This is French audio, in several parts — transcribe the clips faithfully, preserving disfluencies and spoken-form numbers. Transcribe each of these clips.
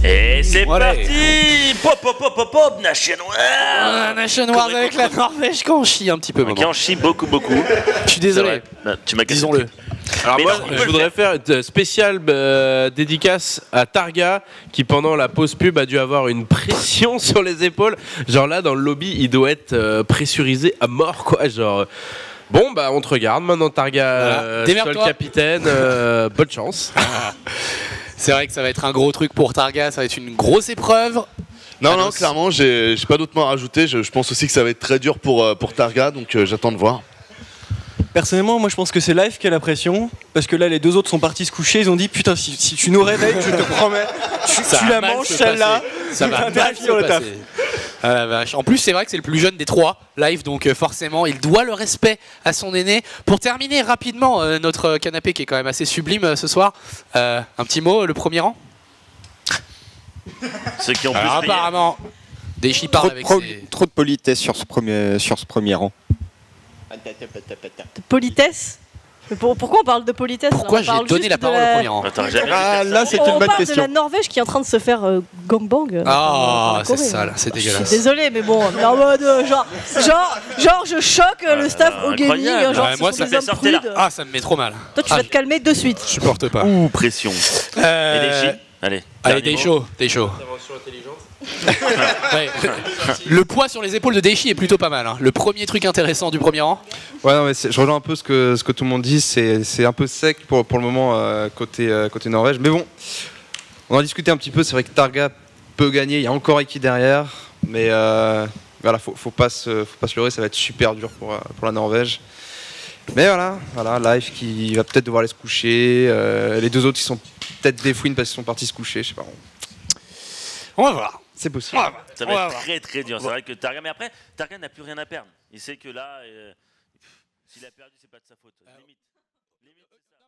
Et c'est voilà. parti. Pop, pop, pop, pop, pop, Nation Wars. Ah, Nation Wars avec la Norvège qui en chie un petit peu. Qui en chie beaucoup, beaucoup. Je suis désolé. Non, tu m'as cassé. Disons-le. Alors Mais moi, non, on peut je le voudrais faire une spéciale euh, dédicace à Targa qui pendant la pause pub a dû avoir une pression sur les épaules. Genre là, dans le lobby, il doit être euh, pressurisé à mort, quoi. Genre, bon, bah on te regarde maintenant, Targa, Voilà. euh, Démerde-toi. seul capitaine, euh, bonne chance. C'est vrai que ça va être un gros truc pour Targa, ça va être une grosse épreuve. Non, Annonce. non, clairement, j'ai j'ai pas d'autre mot à rajouter. Je, je pense aussi que ça va être très dur pour, euh, pour Targa, donc euh, j'attends de voir. Personnellement, moi je pense que c'est Life qui a la pression, parce que là les deux autres sont partis se coucher, ils ont dit putain si, si tu nous réveilles, je te promets, tu, Ça tu va la mal manges se celle-là. passer. Ça va T'as intérêt à mal finir se le taf. passer. Ah la vache. En plus, c'est vrai que c'est le plus jeune des trois live, donc euh, forcément, il doit le respect à son aîné. Pour terminer rapidement euh, notre canapé qui est quand même assez sublime euh, ce soir, euh, un petit mot, le premier rang. Ceux qui ont Alors plus crié. apparemment, Daichi parle Trop, avec trop- ses... trop de politesse sur ce premier, sur ce premier rang. De politesse. Mais pour- pourquoi on parle de politesse? Pourquoi On j'ai parle donné juste la de parole au premier rang? Attends, jamais Ah, vu là, ça. c'est On une bonne parle de question. la Norvège qui est en train de se faire euh, gangbang. euh, par Ah, la c'est Corée. sale, c'est Je suis dégueulasse. désolé, mais bon, en mode euh, genre, genre, genre, je choque euh, le staff au gaming, incroyable. genre, Ouais, ce moi, sont ça des fait hommes sortir là. prudes. Ah, ça me met trop mal. Toi, tu Ah, vas te calmer de suite. je supporte pas. Ouh, pression. Euh, Et les J. Allez. Allez, dernier Deisho, Deisho. Ouais. Le poids sur les épaules de Daichi est plutôt pas mal. Hein. Le premier truc intéressant du premier rang. Ouais, non, mais c'est- je rejoins un peu ce que, ce que tout le monde dit. C'est c'est un peu sec pour, pour le moment euh, côté, euh, côté Norvège. Mais bon, on en discutait un petit peu. C'est vrai que Targa peut gagner. Il y a encore Iki derrière. Mais euh, voilà, faut, faut, pas se, faut pas se leurrer. Ça va être super dur pour, euh, pour la Norvège. Mais voilà, voilà, Life qui va peut-être devoir aller se coucher. Euh, les deux autres, ils sont peut-être des fouines parce qu'ils sont partis se coucher. Je sais pas. On va voir. C'est possible. Ça On va va être voir. très très dur. C'est vrai que Targa, mais après, Targa n'a plus rien à perdre. Il sait que là, euh, pff, s'il a perdu, c'est pas de sa faute. Limite. Limite, c'est ça.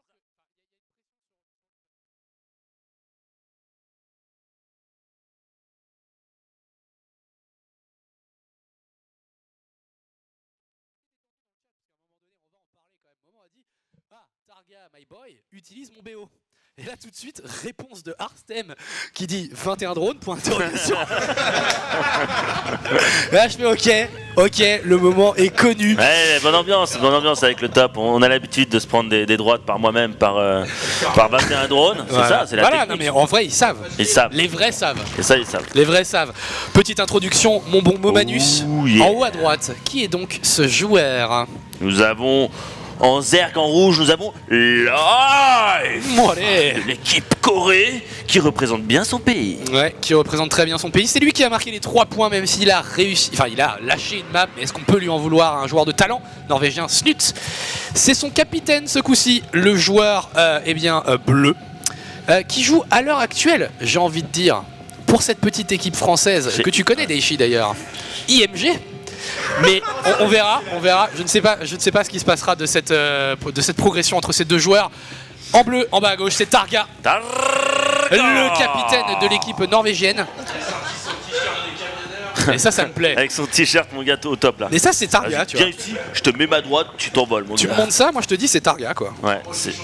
Ah, Targa, my boy, utilise mon B O. Et là tout de suite, réponse de Arstem qui dit vingt et un drones, point d'interrogation. Là je fais ok, ok, le moment est connu. Ouais, bonne ambiance, bonne ambiance avec le top. On a l'habitude de se prendre des, des droites par moi-même, par, euh, par vingt et un drones. C'est Voilà. ça, c'est la Voilà, non technique. mais en vrai ils savent. Ils savent. Les vrais savent. Et ça, ils savent. Les vrais savent. Petite introduction, mon bon Momanus. Ouh, yeah. En haut à droite, qui est donc ce joueur? Nous avons en zerg en rouge, nous avons Live Bon, allez. de l'équipe Corée qui représente bien son pays. Ouais, qui représente très bien son pays. C'est lui qui a marqué les trois points, même s'il a réussi. Enfin, il a lâché une map, mais est-ce qu'on peut lui en vouloir à un joueur de talent norvégien, Snut? C'est son capitaine ce coup-ci, le joueur euh, eh bien, euh, bleu, euh, qui joue à l'heure actuelle, j'ai envie de dire, pour cette petite équipe française C'est- que tu connais, Daichi d'ailleurs, I M G. Mais on, on verra, on verra. Je ne sais pas, je ne sais pas ce qui se passera de cette, euh, de cette progression entre ces deux joueurs. En bleu, en bas à gauche, c'est Targa, Targa le capitaine de l'équipe norvégienne. Et ça, ça me plaît. Avec son t-shirt, mon gâteau au top là. Et ça, c'est Targa, Vas-y, tu vois. viens ici, je te mets ma droite, tu t'envoles, mon Tu me gars. montres ça, moi je te dis c'est Targa quoi. Ouais, c'est.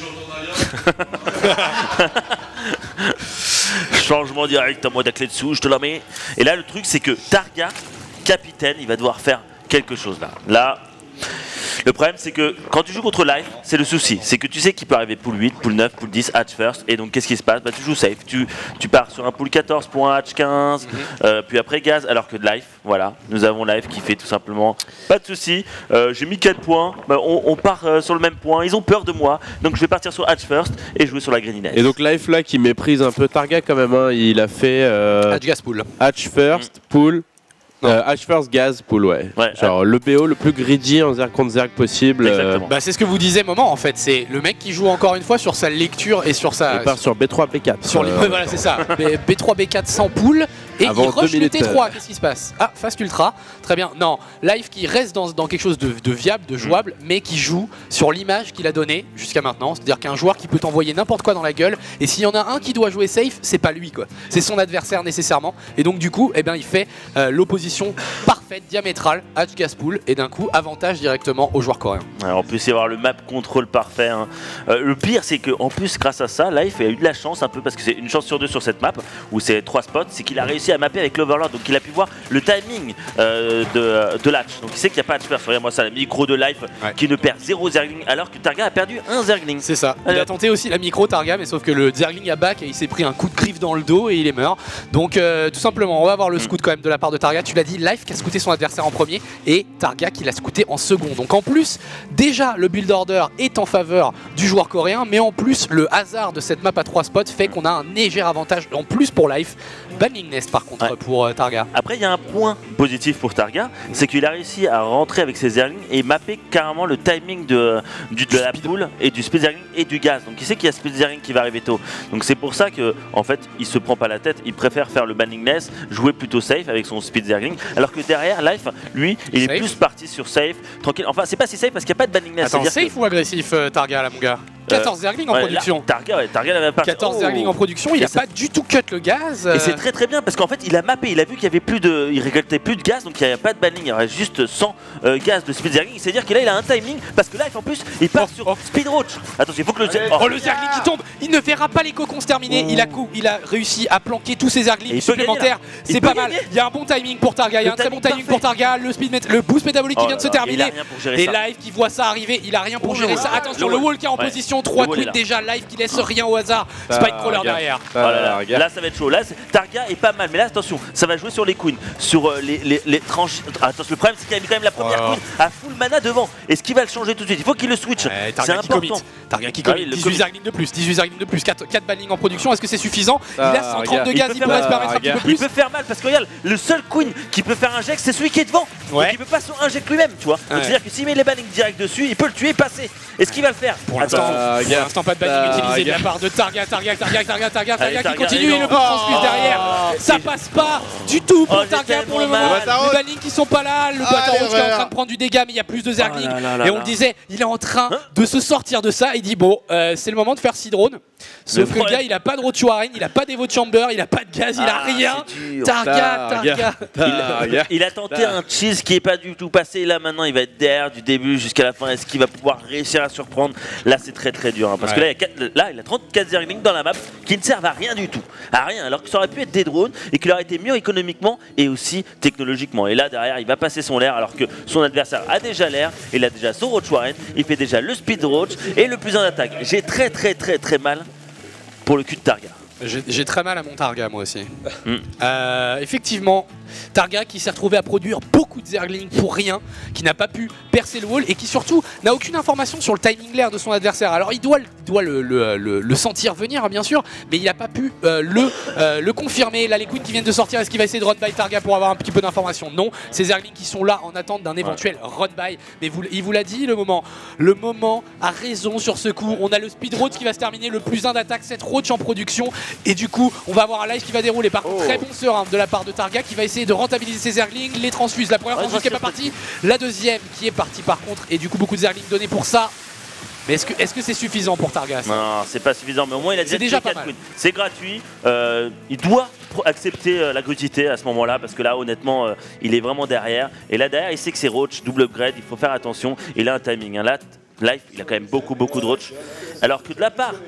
Changement direct, à moi de la clé dessous, je te la mets. Et là, le truc, c'est que Targa, capitaine, il va devoir faire quelque chose là. Là, le problème, c'est que quand tu joues contre Life, c'est le souci. C'est que tu sais qu'il peut arriver pool huit, pool neuf, pool dix, hatch first. Et donc, qu'est-ce qui se passe? Bah, tu joues safe. Tu, tu pars sur un pool quatorze pour un hatch quinze, euh, puis après gaz. Alors que Life, voilà, nous avons Life qui fait tout simplement pas de souci. Euh, J'ai mis quatre points. Bah, on, on part euh, sur le même point. Ils ont peur de moi. Donc, je vais partir sur hatch first et jouer sur la green Et donc Life là qui méprise un peu Targa quand même. Hein. Il a fait euh, Hatch gas pool. Hatch first, pool. Euh, Hatch first, gaz, pool, ouais. Ouais, Genre le B O le plus greedy en zerg contre zerg possible. Exactement. Bah c'est ce que vous disiez moment en fait, c'est le mec qui joue encore une fois sur sa lecture et sur sa... Il part sur B trois, B quatre. Sur les... Euh, ouais, voilà c'est ça, B trois, B quatre sans pool et Avant il rush deux le minutes. T trois, qu'est-ce qui se passe? Ah, Fast Ultra, très bien, non, Life qui reste dans, dans quelque chose de, de viable, de jouable, mais qui joue sur l'image qu'il a donnée jusqu'à maintenant, c'est-à-dire qu'un joueur qui peut t'envoyer n'importe quoi dans la gueule, et s'il y en a un qui doit jouer safe, c'est pas lui quoi, c'est son adversaire nécessairement, et donc du coup, eh ben, il fait euh, l'opposition parfaite parfaite, diamétrale, Hatch Gaspool, et d'un coup, avantage directement aux joueurs coréens. Alors, en plus, y avoir le map contrôle parfait. Hein. Euh, le pire, c'est qu'en plus, grâce à ça, Life a eu de la chance un peu, parce que c'est une chance sur deux sur cette map, où c'est trois spots, c'est qu'il a réussi à mapper avec l'Overlord, donc il a pu voir le timing euh, de, de l'Hatch. Donc il sait qu'il n'y a pas Hatch perf. Regarde-moi ça, la micro de Life ouais. qui ne perd zéro Zergling, alors que Targa a perdu un Zergling. C'est ça. Il alors, a tenté aussi la micro Targa, mais sauf que le Zergling a back et il s'est pris un coup de griffe dans le dos et il est mort. Donc euh, tout simplement, on va voir le scout quand même de la part de Targa. Tu l'as dit, Life qui a scouté son adversaire en premier et Targa qui l'a scouté en second. Donc en plus, déjà le build order est en faveur du joueur coréen, mais en plus le hasard de cette map à trois spots fait qu'on a un léger avantage en plus pour Life. Banning Nest par contre ouais. pour euh, Targa. Après il y a un point positif pour Targa, c'est qu'il a réussi à rentrer avec ses Zerglings et mapper carrément le timing de, du, de la poule et du speed Zergling et du gaz. Donc il sait qu'il y a speed Zergling qui va arriver tôt. Donc c'est pour ça que en fait il se prend pas la tête, il préfère faire le Banning Nest, jouer plutôt safe avec son speed Zergling, alors que derrière Life, lui, il safe. est plus parti sur safe, tranquille. Enfin c'est pas si safe parce qu'il n'y a pas de Banning Nest. Attends, safe que... ou agressif euh, Targa là mon gars? quatorze Zerglings en ouais, production. Là, Targa, ouais, Targa avait pas quatorze Zerglings oh. en production, il a ça... pas du tout cut le gaz. Et c'est très très bien parce qu'en fait il a mappé, il a vu qu'il y avait plus de, il récoltait plus de gaz, donc il n'y avait pas de banning, il y aurait juste cent euh, gaz de speed Zergling. C'est-à-dire qu'il a, il a un timing parce que là en plus il part oh, sur oh. speed roach. Attention, il faut que le oh, oh le Zergling qui tombe, il ne verra pas les cocons se terminer. Oh. Il a coup, il a réussi à planquer tous ses Zerglings supplémentaires. C'est pas mal. Il y a un bon timing pour Targa, il y a un très bon timing pour Targa. Le speed, le boost métabolique qui vient de se terminer. Et Live qui voit ça arriver, il a rien pour gérer ça. Attention, le wall qui est en position trois queens déjà. Live qui laisse rien au hasard. Spikecrawler derrière. Oh là, là. Là ça va être chaud. Là Targa est pas mal, mais là attention, ça va jouer sur les queens, sur euh, les, les, les tranches. Attention, le problème c'est qu'il a mis quand même la première oh. queen à full mana devant. Est-ce qu'il va le changer tout de suite? Il faut qu'il le switch. Ouais, c'est important. Targa qui commit. dix-huit Zerglings de plus, dix-huit Zerglings de plus, quatre bannings en production. Est-ce que c'est suffisant? Ah, il a cent trente de gaz, il, il pourrait se permettre un petit peu plus. Il peut faire mal parce que regarde, le seul queen qui peut faire inject, c'est celui qui est devant. Ouais. Donc il peut pas se inject lui-même, tu vois. Donc c'est-à-dire que s'il met les bannings direct dessus, il peut le tuer et passer. Est-ce qu'il va le faire? Pour l'instant, pas de banning utilisé de la part de Targa, Targa, Targa, Targa, Targa, Targa qui continue et le coup transfuse derrière. Ça passe pas du tout pour Targa pour le moment. Les bannings qui sont pas là, le Boîte qui est en train de prendre du dégât, mais il y a plus de Zerglings. Et on le disait, il est en train de se sortir de ça. Il dit bon, c'est le moment de faire six drones. Sauf que le gars, il a pas de road Warren, il a pas d'Evo Chamber, il a pas de gaz, il a rien. Targa, Targa. Il a tenté un cheese qui est pas du tout passé. Là maintenant, il va être derrière du début jusqu'à la fin. Est-ce qu'il va pouvoir réussir à surprendre? Là, c'est très très dur parce que là, là, il a trente-quatre Zerglings dans la map qui ne servent à rien du tout, à rien, alors que ça aurait pu être des drones et qu'il aurait été mieux économiquement et aussi technologiquement. Et là derrière il va passer son l'air alors que son adversaire a déjà l'air, il a déjà son roach Warren, il fait déjà le speed roach et le plus en attaque. J'ai très très très très mal pour le cul de Targa. J'ai très mal à mon Targa moi aussi. mm. euh, effectivement, Targa qui s'est retrouvé à produire beaucoup de Zerglings pour rien, qui n'a pas pu percer le wall et qui surtout n'a aucune information sur le timing l'air de son adversaire. Alors il doit, doit le, le, le, le sentir venir bien sûr, mais il n'a pas pu euh, le, euh, le confirmer. Là les queens qui viennent de sortir, est-ce qu'il va essayer de run by Targa pour avoir un petit peu d'informations? Non, ces Zerglings qui sont là en attente d'un éventuel ouais. run by. Mais vous, il vous l'a dit, le moment, le moment a raison sur ce coup. On a le speed roach qui va se terminer, le plus un d'attaque, cette roach en production. Et du coup, on va avoir un live qui va dérouler. Par contre, oh. très bon serein de la part de Targa qui va essayer de rentabiliser ses Zerglings, les transfuse. La première transfuse qui n'est pas partie, la deuxième qui est partie par contre. Et du coup, beaucoup de Zerglings donnés pour ça. Mais est-ce que est-ce que c'est suffisant pour Targa? Non, c'est pas suffisant, mais au moins il a déjà, déjà pas mal. C'est gratuit, euh, il doit accepter euh, la crudité à ce moment-là parce que là honnêtement euh, il est vraiment derrière. Et là derrière il sait que c'est roach, double upgrade, il faut faire attention. Il a un timing, hein. Là, Life, il a quand même beaucoup beaucoup de roach. Alors que de la part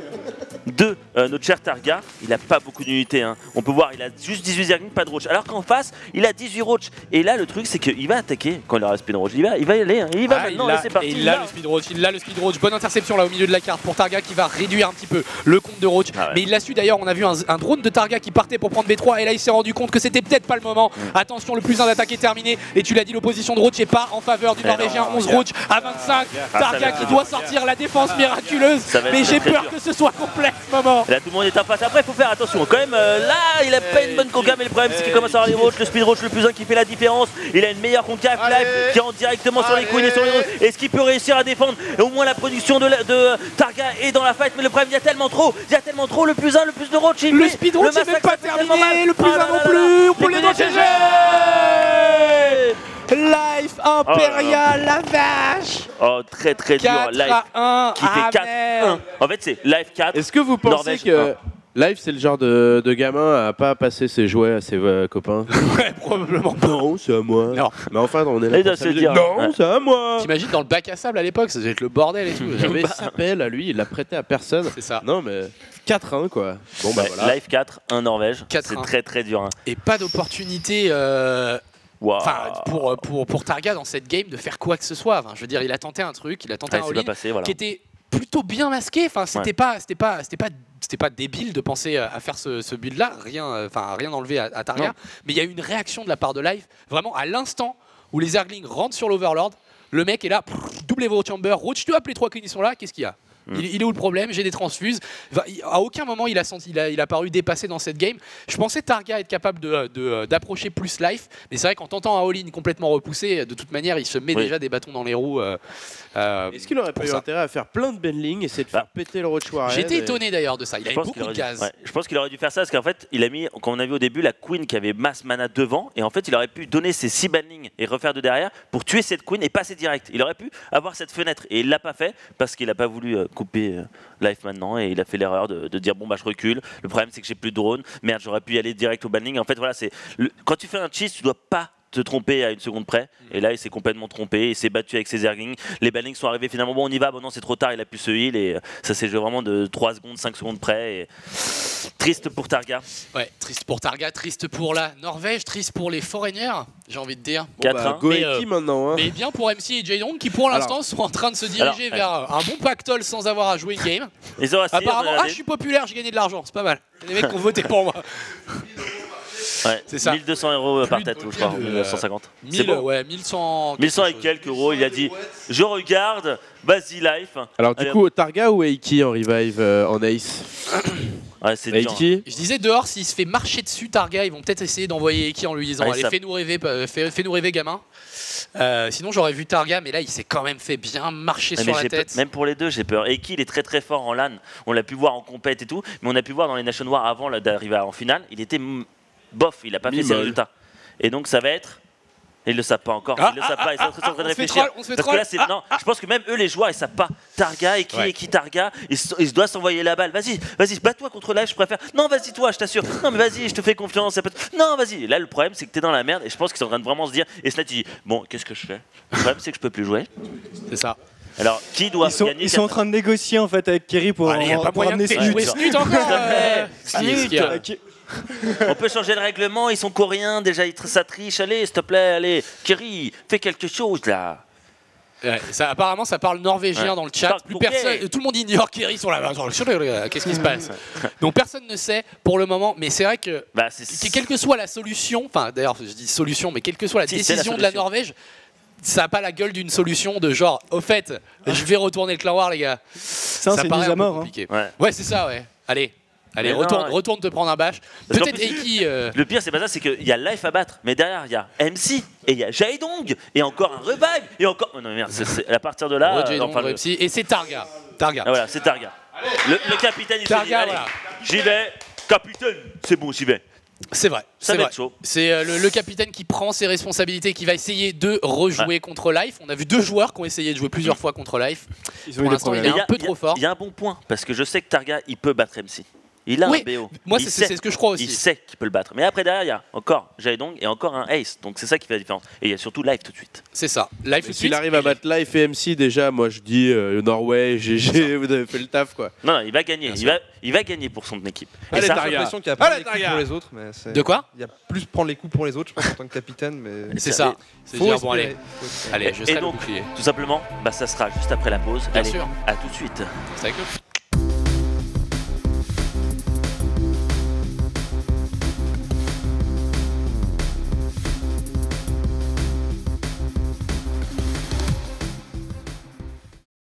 de euh, notre cher Targa, il n'a pas beaucoup d'unités. Hein. On peut voir, il a juste dix-huit Zerglings, pas de roach. Alors qu'en face, il a dix-huit roach. Et là, le truc, c'est qu'il va attaquer quand il aura le speed roach. Il va, il va y aller. Hein. Il va ah, maintenant. C'est parti. Il a le speed roach. Il a le speed roach. Bonne interception là au milieu de la carte pour Targa qui va réduire un petit peu le compte de roach. Ah ouais. Mais il l'a su d'ailleurs. On a vu un, un drone de Targa qui partait pour prendre B trois. Et là, il s'est rendu compte que c'était peut-être pas le moment. Mmh. Attention, le plus un d'attaque est terminé. Et tu l'as dit, l'opposition de roach n'est pas en faveur du Norvégien. onze roach à vingt-cinq. Ah, Targa qui doit sortir la défense miraculeuse. Mais j'ai peur que ce soit complet ce moment. Là, tout le monde est en face. Après, il faut faire attention. Quand même, euh, là, il a pas une bonne conca, mais le problème, c'est qu'il commence à avoir les roach. Le speed roach, le plus un qui fait la différence. Il a une meilleure conca live qui rentre directement Allez. sur les queens et sur les roach. Est-ce qu'il peut réussir à défendre? Et au moins, la production de, la, de Targa est dans la fight, mais le problème, il y a tellement trop. Il y a tellement trop. Le plus un, le plus de roach. Le il speed roach, c'est même pas terminé. Le plus un non plus. On peut les dégager. Life Impérial, oh la vache. Oh, très très dur. Life un, qui fait quatre un. En fait, c'est Life quatre. Est-ce que vous pensez Norvège que... Live, c'est le genre de, de gamin à pas passer ses jouets à ses euh, copains. Ouais, probablement pas. Non, c'est à moi. Non. Mais enfin, on est là Il pour doit se s'amuser. dire. Non, Ouais. c'est à moi. T'imagines dans le bac à sable à l'époque, ça devait être le bordel et tout. J'avais sa pelle à lui, il l'a prêté à personne. C'est ça. Non, mais quatre un quoi. Bon, bah Ouais, voilà. Live quatre, un Norvège. quatre C'est un. très très dur. Hein. Et pas d'opportunité euh, Waouh. enfin, pour, pour, pour Targa dans cette game de faire quoi que ce soit. Enfin, je veux dire, il a tenté un truc, il a tenté Ouais, un c'est pas all-in passé, voilà. qui était plutôt bien masqué. Enfin, c'était Ouais. pas, c'était pas, c'était pas, c'était pas débile de penser à faire ce, ce build-là. Rien, euh, enfin, rien enlevé à, à Targa. Non. Mais il y a eu une réaction de la part de Live, vraiment à l'instant où les Zerglings rentrent sur l'Overlord. Le mec est là, pff, double Evo Chamber, Roach, tu vois, les trois queens ils sont là, qu'est-ce qu'il y a? Il, il est où le problème? J'ai des transfuses. Enfin, il- à aucun moment il a, senti, il, a, il a paru dépassé dans cette game. Je pensais Targa être capable de- de- d'approcher plus Life, mais c'est vrai qu'en tentant un all-in complètement repoussé, de toute manière il se met Oui. déjà des bâtons dans les roues. euh, euh, Est-ce qu'il aurait pas pour eu ça. intérêt à faire plein de bendling, essayer de faire Bah. péter le Roach Warhead J'étais et- étonné d'ailleurs de ça. Il Je avait pense qu'il beaucoup de aurait dû- gaz. ouais, je pense qu'il aurait dû faire ça parce qu'en fait, il a mis, comme on a vu au début, la queen qui avait masse mana devant et en fait, il aurait pu donner ses six banlings et refaire de derrière pour tuer cette queen et passer direct. Il aurait pu avoir cette fenêtre et il l'a pas fait parce qu'il a pas voulu euh, couper euh, Life maintenant et il a fait l'erreur de, de dire bon bah je recule. Le problème c'est que j'ai plus de drone. Merde, j'aurais pu y aller direct au banling. En fait, voilà, c'est le- quand tu fais un cheese, tu dois pas te tromper à une seconde près et là il s'est complètement trompé, il s'est battu avec ses Zerglings, les bannings sont arrivés finalement, bon on y va, bon non c'est trop tard, il a pu se heal et euh, ça s'est joué vraiment de trois secondes, cinq secondes près et triste pour Targa. Ouais, triste pour Targa, triste pour la Norvège, triste pour les foreigners, j'ai envie de dire. Bon, quatre bah, un. Goeki Mais, euh, maintenant. Hein. Mais bien pour M C et Jaydong qui pour l'instant sont en train de se diriger alors, vers un bon pactole sans avoir à jouer une game. Les Zorassi, Apparemment, on a ah des- je suis populaire, j'ai gagné de l'argent, c'est pas mal. Il y a des mecs qui ont voté pour moi. ouais, c'est ça. mille deux cents euros par Plus de- tête, je plus crois, de- mille neuf cent cinquante. C'est mille, bon. ouais, mille cent. mille cent et quelque chose. quelques euros, il a dit je regarde, vas-y Life. Alors du Allez, coup, Targa ou Eiki en revive euh, en ace? ouais, c'est dur. Eiki. Je disais dehors, s'il se fait marcher dessus, Targa, ils vont peut-être essayer d'envoyer Eki en lui disant Ouais, allez, ça- fais-nous rêver, euh, fais- fais-nous rêver, gamin. Euh, sinon, j'aurais vu Targa, mais là, il s'est quand même fait bien marcher Ouais, sur mais la j'ai tête. peur- même pour les deux, j'ai peur. Eki, il est très très fort en LAN. On l'a pu voir en compète et tout, mais on a pu voir dans les Nation Wars avant là, d'arriver en finale, il était mm, bof, il a pas fait ses Mi-molle. résultats. Et donc ça va être. Ils le savent pas encore. Ah, ils le savent pas. Ils sont en train de on se fait réfléchir. troll, on se fait Parce que troll. là, c'est Ah, non. Je pense que même eux, les joueurs, ils savent pas. Targa, Eki, Ouais. Eki, Targa. Ils, se- ils doivent s'envoyer la balle. Vas-y, vas-y, bats-toi contre Live. Je préfère. Non, vas-y toi, je t'assure. Non, mais vas-y, je te fais confiance. ça peut être- Non, vas-y. Là, le problème, c'est que t'es dans la merde. Et je pense qu'ils sont en train de vraiment se dire. Et Snat, il dit bon, qu'est-ce que je fais? Le problème, c'est que je peux plus jouer. C'est ça. Alors, qui doit Ils sont, gagner ils sont en train de négocier en fait avec Kerry pour, Il n'y a pas pour moyen de amener faire Snut. jouer Snut encore. euh, Snut. si, est-ce qu'il y a- Ok. On peut changer le règlement, ils sont coréens, déjà ils tr- ça triche, allez, s'il te plaît, allez, Kerry, fais quelque chose là. Ouais, ça, apparemment, ça parle norvégien Ouais. dans le chat. Parle Plus pour personne, gay. tout le monde ignore Kerry sur la. Qu'est-ce qui se passe? Donc personne ne sait pour le moment. Mais c'est vrai que Bah, c'est que- quelle que soit la solution, enfin d'ailleurs je dis solution, mais quelle que soit la Si, c'est la décision de la solution. Norvège, ça n'a pas la gueule d'une solution de genre, au fait, je vais retourner le clan war, les gars. Ça, c'est paraît déjà un peu mort. hein. compliqué. Ouais. Ouais, c'est ça, ouais. Allez, allez, Mais non, retourne, ouais. retourne te prendre un bash. Parce qu'en Peut-être plus- Eki. euh, Le pire, c'est pas ça, c'est qu'il y a Life à battre, mais derrière il y a M C, et il y a Jaedong, et encore un revive, et encore. Oh non, merde, c'est- c'est- à partir de là. Roger euh, Dong, enfin, le- Repsi, et c'est Targa. Targa. Ah, voilà, c'est Targa. Le, le capitaine, il se dit Targa, allez, voilà. j'y vais, capitaine, c'est bon, j'y vais. C'est vrai. Ça c'est va vrai. être chaud. C'est euh, le, le capitaine qui prend ses responsabilités, qui va essayer de rejouer contre Life. On a vu deux joueurs qui ont essayé de jouer plusieurs fois contre Life. Ils ont Pour eu des l'instant, il problèmes. est Et il y un a- peu il y a- trop fort. Il y a un bon point, parce que je sais que Targa, il peut battre M C. Il a Oui, un B O. moi, Il c'est sait. c'est ce que je crois aussi. Il sait qu'il peut le battre. Mais après, derrière, il y a encore Jaedong et encore un Ace. Donc c'est ça qui fait la différence. Et il y a surtout Live tout de suite. C'est ça. Life tout de S'il suite. arrive à battre Life et M C, déjà, moi je dis euh, Norway, G G, vous avez fait le taf quoi. Non, non, il va gagner. Il va, il va gagner pour son équipe. Et Allez, ça, Targa. J'ai l'impression qu'il y a prendre Allez, les coups Targa. pour les autres. Mais c'est- De quoi Il y a plus prendre les coups pour les autres, je pense, en tant que capitaine. Mais C'est ça. C'est faut dire, espérer. bon, allez, Faut espérer. allez, je Et serai le donc, bouclier. tout simplement, bah, ça sera juste après la pause. Bien Allez, sûr. à tout de suite. C'est avec eux.